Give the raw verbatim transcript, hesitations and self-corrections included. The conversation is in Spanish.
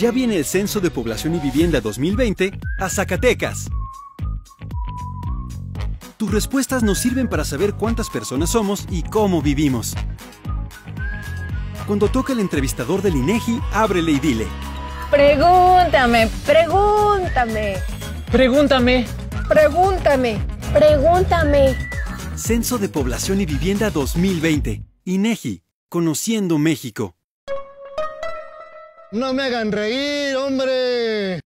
Ya viene el Censo de Población y Vivienda dos mil veinte a Zacatecas. Tus respuestas nos sirven para saber cuántas personas somos y cómo vivimos. Cuando toca el entrevistador del INEGI, ábrele y dile: Pregúntame, pregúntame. Pregúntame. Pregúntame, pregúntame. Censo de Población y Vivienda dos mil veinte. INEGI. Conociendo México. No me hagan reír, hombre.